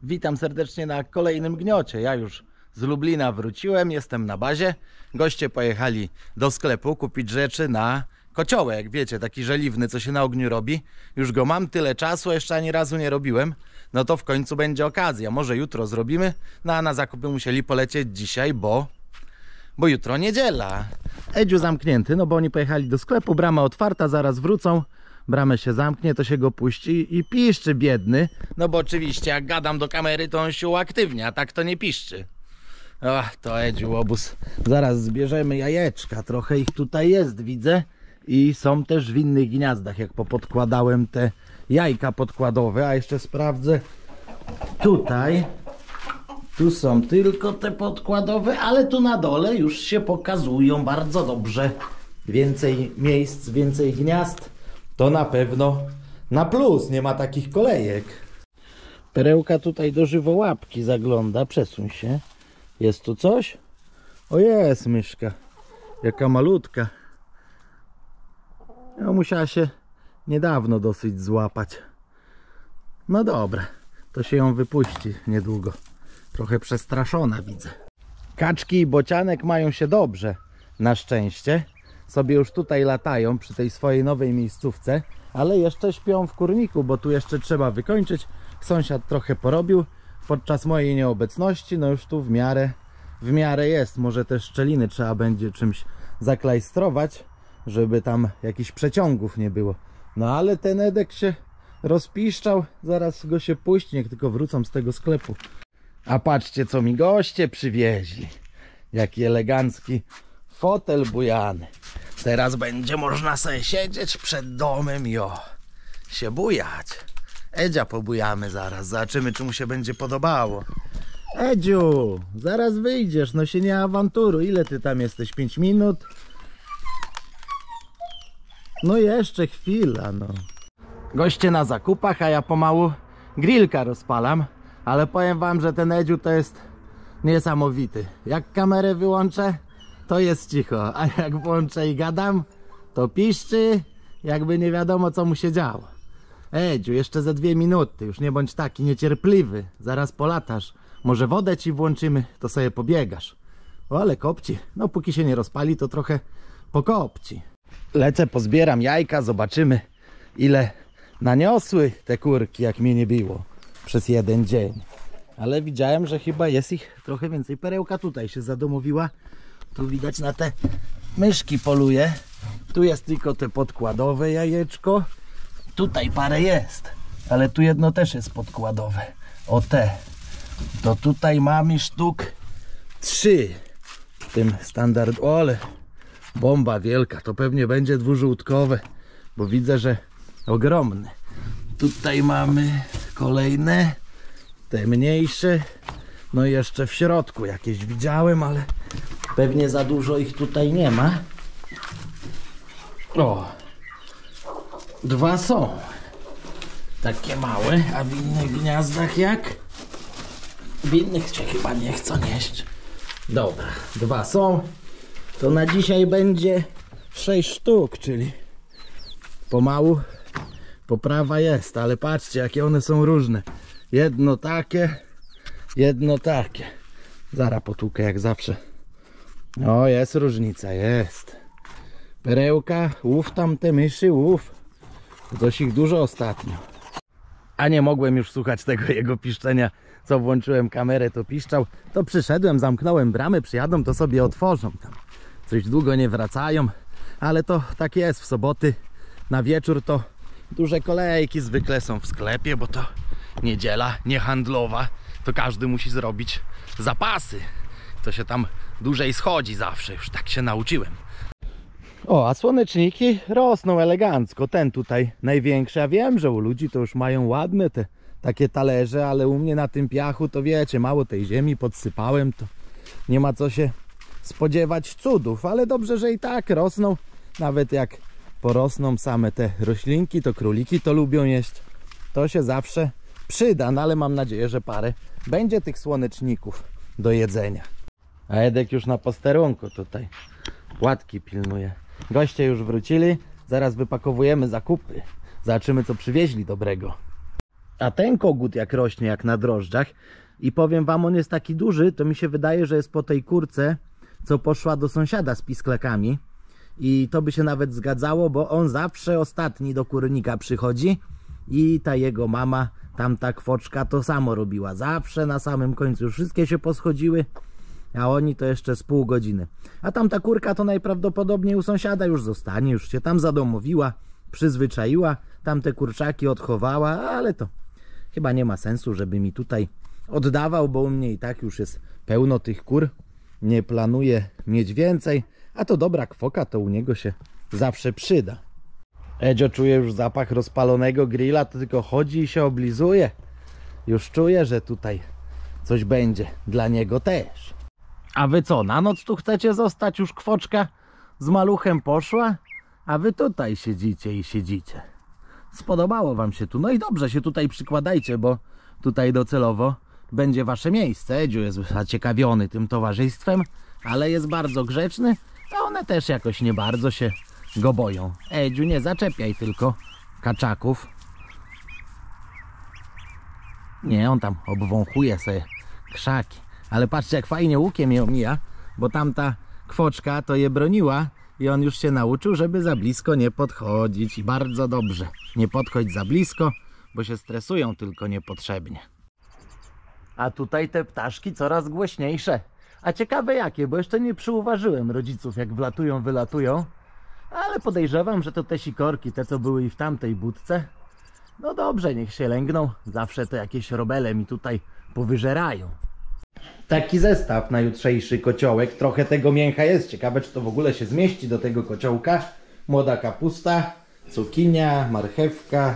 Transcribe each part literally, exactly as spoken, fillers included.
Witam serdecznie na kolejnym gniocie. Ja już z Lublina wróciłem, jestem na bazie. Goście pojechali do sklepu kupić rzeczy na kociołek, jak wiecie, taki żeliwny, co się na ogniu robi. Już go mam tyle czasu, jeszcze ani razu nie robiłem. No to w końcu będzie okazja, może jutro zrobimy. No a na zakupy musieli polecieć dzisiaj, bo... Bo jutro niedziela. Edziu zamknięty, no bo oni pojechali do sklepu, brama otwarta, zaraz wrócą. Bramę się zamknie, to się go puści i piszczy biedny. No bo oczywiście jak gadam do kamery, to on się uaktywnia, a tak to nie piszczy. Ach, to Edziu obóz. Zaraz zbierzemy jajeczka, trochę ich tutaj jest, widzę. I są też w innych gniazdach, jak popodkładałem te jajka podkładowe. A jeszcze sprawdzę tutaj. Tu są tylko te podkładowe, ale tu na dole już się pokazują bardzo dobrze. Więcej miejsc, więcej gniazd. To na pewno na plus, nie ma takich kolejek. Perełka tutaj do żywołapki zagląda, przesuń się. Jest tu coś? O, jest myszka. Jaka malutka. No, musiała się niedawno dosyć złapać. No dobra, to się ją wypuści niedługo. Trochę przestraszona widzę. Kaczki i bocianek mają się dobrze, na szczęście. Sobie już tutaj latają przy tej swojej nowej miejscówce, ale jeszcze śpią w kurniku, bo tu jeszcze trzeba wykończyć. Sąsiad trochę porobił podczas mojej nieobecności, no już tu w miarę, w miarę jest. Może te szczeliny trzeba będzie czymś zaklajstrować, żeby tam jakichś przeciągów nie było. No ale ten Edek się rozpiszczał, zaraz go się puści, niech tylko wrócą z tego sklepu. A patrzcie, co mi goście przywieźli. Jaki elegancki fotel bujany. Teraz będzie można sobie siedzieć przed domem i o, się bujać. Edzia pobujamy zaraz, zobaczymy, czy mu się będzie podobało. Edziu, zaraz wyjdziesz, no się nie awanturuj. Ile ty tam jesteś? pięć minut? No jeszcze chwila, no. Goście na zakupach, a ja pomału grillka rozpalam. Ale powiem wam, że ten Edziu to jest niesamowity. Jak kamerę wyłączę, to jest cicho, a jak włączę i gadam, to piszczy, jakby nie wiadomo, co mu się działo. Edziu, jeszcze ze dwie minuty, już nie bądź taki niecierpliwy, zaraz polatasz. Może wodę ci włączymy, to sobie pobiegasz. O, ale kopci, no póki się nie rozpali, to trochę pokopci. Lecę, pozbieram jajka, zobaczymy, ile naniosły te kurki, jak mnie nie było przez jeden dzień. Ale widziałem, że chyba jest ich trochę więcej. Perełka tutaj się zadomowiła. Tu widać, na te myszki poluje. Tu jest tylko te podkładowe jajeczko. Tutaj parę jest, ale tu jedno też jest podkładowe. O te. To tutaj mamy sztuk trzy. W tym standard. O, ale bomba wielka. To pewnie będzie dwużółtkowe, bo widzę, że ogromne. Tutaj mamy kolejne, te mniejsze. No i jeszcze w środku jakieś widziałem, ale pewnie za dużo ich tutaj nie ma. O, dwa są takie małe, a w innych gniazdach jak? W innych się chyba nie chcą nieść. Dobra, dwa są. To na dzisiaj będzie sześć sztuk, czyli pomału poprawa jest, ale patrzcie, jakie one są różne. Jedno takie, jedno takie. Zaraz potłukę jak zawsze. O, jest różnica, jest. Perełka, łów tam te myszy, łów. Coś ich dużo ostatnio. A nie mogłem już słuchać tego jego piszczenia, co włączyłem kamerę, to piszczał. To przyszedłem, zamknąłem bramę, przyjadą, to sobie otworzą tam. Coś długo nie wracają, ale to tak jest w soboty. Na wieczór to duże kolejki zwykle są w sklepie, bo to niedziela niehandlowa, to każdy musi zrobić zapasy. To się tam dłużej schodzi zawsze, już tak się nauczyłem. O, a słoneczniki rosną elegancko. Ten tutaj największy, ja wiem, że u ludzi to już mają ładne te takie talerze, ale u mnie na tym piachu to wiecie, mało tej ziemi podsypałem, to nie ma co się spodziewać cudów, ale dobrze, że i tak rosną. Nawet jak porosną same te roślinki, to króliki to lubią jeść. To się zawsze przyda, no ale mam nadzieję, że parę będzie tych słoneczników do jedzenia. A Edek już na posterunku tutaj płatki pilnuje. Goście już wrócili, zaraz wypakowujemy zakupy. Zobaczymy, co przywieźli dobrego. A ten kogut jak rośnie, jak na drożdżach, i powiem wam, on jest taki duży, to mi się wydaje, że jest po tej kurce, co poszła do sąsiada z pisklakami. I to by się nawet zgadzało, bo on zawsze ostatni do kurnika przychodzi i ta jego mama, tamta kwoczka, to samo robiła. Zawsze na samym końcu już wszystkie się poschodziły, a oni to jeszcze z pół godziny. A tamta kurka to najprawdopodobniej u sąsiada już zostanie, już się tam zadomowiła, przyzwyczaiła, tamte kurczaki odchowała, ale to chyba nie ma sensu, żeby mi tutaj oddawał, bo u mnie i tak już jest pełno tych kur. Nie planuję mieć więcej, a to dobra kwoka, to u niego się zawsze przyda. Edzio czuje już zapach rozpalonego grilla, to tylko chodzi i się oblizuje. Już czuje, że tutaj coś będzie dla niego też. A wy co, na noc tu chcecie zostać? Już kwoczka z maluchem poszła, a wy tutaj siedzicie i siedzicie. Spodobało wam się tu, no i dobrze, się tutaj przykładajcie, bo tutaj docelowo będzie wasze miejsce. Edziu jest zaciekawiony tym towarzystwem, ale jest bardzo grzeczny, a one też jakoś nie bardzo się go boją. Edziu, nie zaczepiaj tylko kaczaków. Nie, on tam obwąchuje sobie krzaki. Ale patrzcie, jak fajnie łukiem je omija, bo tamta kwoczka to je broniła i on już się nauczył, żeby za blisko nie podchodzić. I bardzo dobrze, nie podchodź za blisko, bo się stresują tylko niepotrzebnie. A tutaj te ptaszki coraz głośniejsze. A ciekawe jakie, bo jeszcze nie przyuważyłem rodziców, jak wlatują, wylatują. Ale podejrzewam, że to te sikorki, te co były i w tamtej budce. No dobrze, niech się lęgną. Zawsze to jakieś robele mi tutaj powyżerają. Taki zestaw na jutrzejszy kociołek. Trochę tego mięcha jest. Ciekawe, czy to w ogóle się zmieści do tego kociołka. Młoda kapusta, cukinia, marchewka,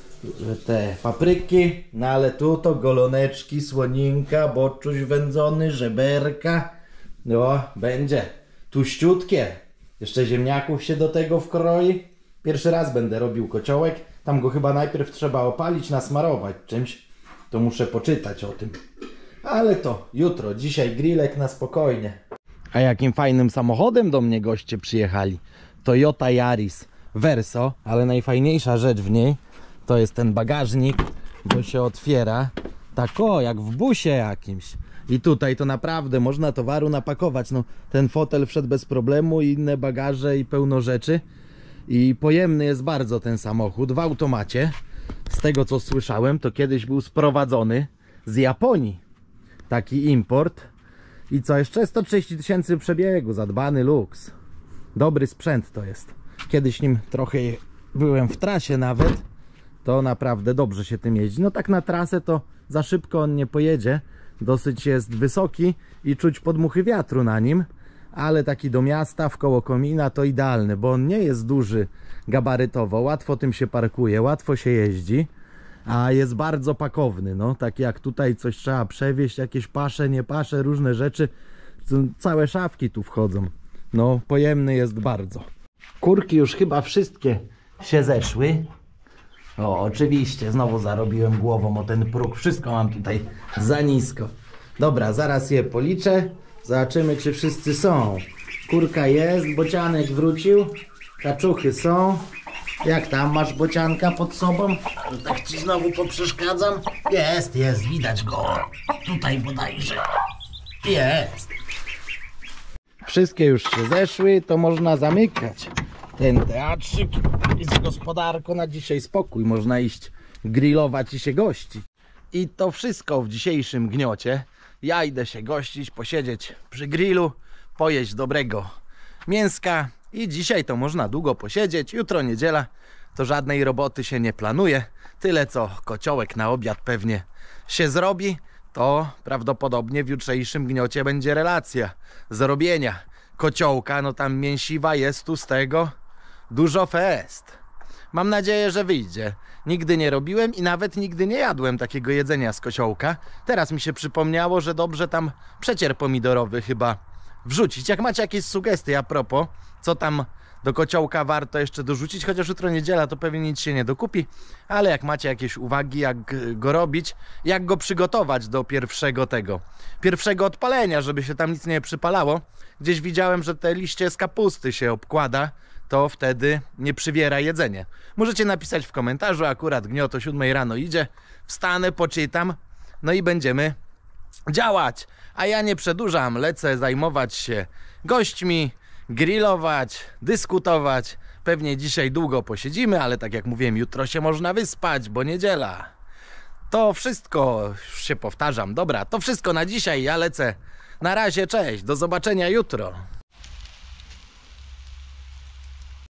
te papryki. No ale tu to goloneczki, słoninka, boczuś wędzony, żeberka. No, będzie tuściutkie. Jeszcze ziemniaków się do tego wkroi. Pierwszy raz będę robił kociołek. Tam go chyba najpierw trzeba opalić, nasmarować czymś. To muszę poczytać o tym. Ale to jutro, dzisiaj grillek na spokojnie. A jakim fajnym samochodem do mnie goście przyjechali. Toyota Yaris Verso, ale najfajniejsza rzecz w niej to jest ten bagażnik, bo się otwiera tak o, jak w busie jakimś. I tutaj to naprawdę można towaru napakować. No, ten fotel wszedł bez problemu, i inne bagaże i pełno rzeczy. I pojemny jest bardzo ten samochód w automacie. Z tego co słyszałem, to kiedyś był sprowadzony z Japonii. Taki import. I co, jeszcze sto trzydzieści tysięcy przebiegu, zadbany luks. Dobry sprzęt to jest. Kiedyś nim trochę byłem w trasie nawet. To naprawdę dobrze się tym jeździ. No tak na trasę to za szybko on nie pojedzie. Dosyć jest wysoki i czuć podmuchy wiatru na nim. Ale taki do miasta, w koło komina to idealny, bo on nie jest duży gabarytowo. Łatwo tym się parkuje, łatwo się jeździ. A jest bardzo pakowny, no, tak jak tutaj coś trzeba przewieźć, jakieś pasze, nie pasze, różne rzeczy, całe szafki tu wchodzą. No, pojemny jest bardzo. Kurki już chyba wszystkie się zeszły. O, oczywiście, znowu zarobiłem głową o ten próg, wszystko mam tutaj za nisko. Dobra, zaraz je policzę, zobaczymy, czy wszyscy są. Kurka jest, bocianek wrócił, kaczuchy są. Jak tam, masz bocianka pod sobą? Tak ci znowu poprzeszkadzam? Jest, jest, widać go. Tutaj bodajże. Jest. Wszystkie już się zeszły, to można zamykać ten teatrzyk. Jest gospodarko na dzisiaj spokój. Można iść grillować i się gościć. I to wszystko w dzisiejszym gniocie. Ja idę się gościć, posiedzieć przy grillu, pojeść dobrego mięska. I dzisiaj to można długo posiedzieć. Jutro niedziela, to żadnej roboty się nie planuje. Tyle co kociołek na obiad pewnie się zrobi, to prawdopodobnie w jutrzejszym gniocie będzie relacja zrobienia kociołka. No tam mięsiwa jest tu z tego dużo fest. Mam nadzieję, że wyjdzie. Nigdy nie robiłem i nawet nigdy nie jadłem takiego jedzenia z kociołka. Teraz mi się przypomniało, że dobrze tam przecier pomidorowy chyba wrzucić. Jak macie jakieś sugestie a propos, co tam do kociołka warto jeszcze dorzucić, chociaż jutro niedziela to pewnie nic się nie dokupi, ale jak macie jakieś uwagi, jak go robić, jak go przygotować do pierwszego tego, pierwszego odpalenia, żeby się tam nic nie przypalało. Gdzieś widziałem, że te liście z kapusty się obkłada to wtedy nie przywiera jedzenie. Możecie napisać w komentarzu, akurat Gniot o siódmej rano idzie, wstanę, poczytam, no i będziemy działać. A ja nie przedłużam, lecę zajmować się gośćmi, grillować, dyskutować. Pewnie dzisiaj długo posiedzimy, ale tak jak mówiłem, jutro się można wyspać, bo niedziela. To wszystko, już się powtarzam, dobra, to wszystko na dzisiaj, ja lecę. Na razie, cześć, do zobaczenia jutro.